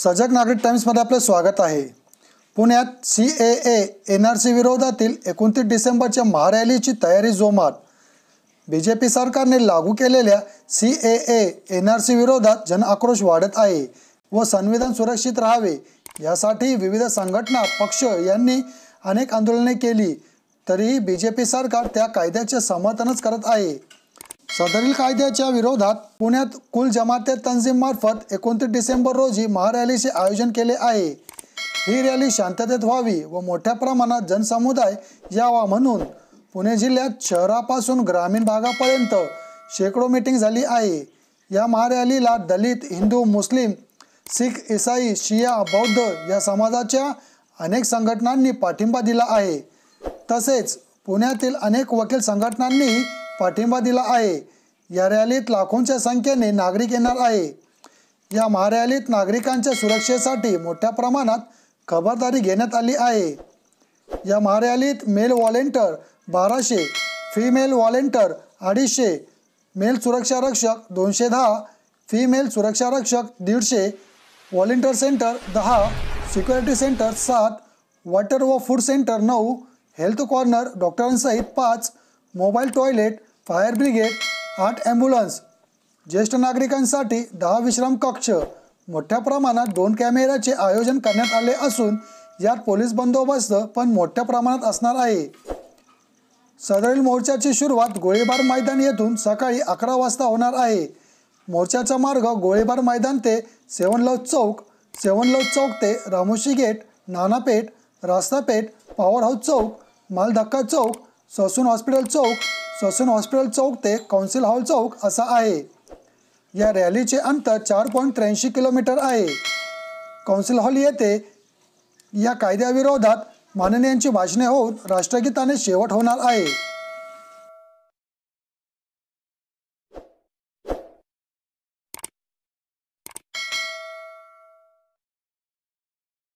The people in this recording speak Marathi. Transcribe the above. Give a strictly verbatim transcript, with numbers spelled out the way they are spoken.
सजग नागरिक टाइम्समध्ये आपले स्वागत आहे। पुण्यात C A A N R C विरोधातील एकोणतीस डिसेंबरच्या महारॅलीची तयारी जोमात। बी जे पी सरकारने लागू केलेल्या C A A N R C विरोधात जनआक्रोश वाढत आहे व संविधान सुरक्षित राहावे यासाठी विविध संघटना पक्ष यांनी अनेक आंदोलने केली, तरीही बी जे पी सरकार त्या कायद्याचे समर्थनच करत आहे। सदरील कायद्याच्या विरोधात पुण्यात कुल जमाते तंजीम मार्फत एकोणतीस डिसेंबर रोजी महारॅलीचे आयोजन केले आहे। ही रॅली शांततेत व्हावी व मोठ्या प्रमाणात जनसमुदाय यावा म्हणून पुणे जिल्ह्यात शहरापासून ग्रामीण भागापर्यंत शेकडो मीटिंग झाली आहे। या महारॅलीला दलित, हिंदू, मुस्लिम, सिख, ईसाई, शिया, बौद्ध या समाजाच्या अनेक संघटनांनी पाठिंबा दिला आहे। तसेच पुण्यातील अनेक वकील संघटनांनीही पाठिंबा दिला आहे। या रॅलीत लाखोंच्या संख्येने नागरिक येणार आहे। या महारॅलीत नागरिकांच्या सुरक्षेसाठी मोठ्या प्रमाणात खबरदारी घेण्यात आली आहे। या महारॅलीत मेल व्हॉलेंटियर बाराशे, फिमेल व्हॉलेंटियर अडीचशे, मेल सुरक्षा रक्षक दोनशे दहा, फिमेल सुरक्षा रक्षक दीडशे, व्हॉलेंटियर सेंटर दहा, सिक्युरिटी सेंटर सात, वॉटर व फूड सेंटर नऊ, हेल्थ कॉर्नर डॉक्टरांसहित पाच, मोबाईल टॉयलेट, फायर ब्रिगेड, आठ ॲम्ब्युलन्स, ज्येष्ठ नागरिकांसाठी दहा विश्राम कक्ष, मोठ्या प्रमाणात दोन कॅमेऱ्याचे आयोजन करण्यात आले असून यात पोलीस बंदोबस्त पण मोठ्या प्रमाणात असणार आहे। सदरील मोर्चाची सुरुवात गोळीबार मैदान येथून सकाळी अकरा वाजता होणार आहे। मोर्चाचा मार्ग गोळीबार मैदान ते सेवन लव चौक, सेवन लव चौक ते Ramoshi gate, Nanapeth, Rastapeth, power house chowk, Maldhakka chowk, Sassoon hospital chowk, Sassoon hospital chowk ते कौन्सिल हॉल चौक असा आहे। या रॅलीचे अंतर चार पॉईंट त्र्याऐंशी किलोमीटर आहे। कौन्सिल हॉल येथे या कायद्याविरोधात माननीयांची भाषणे होऊन राष्ट्रगीताने शेवट होणार आहे।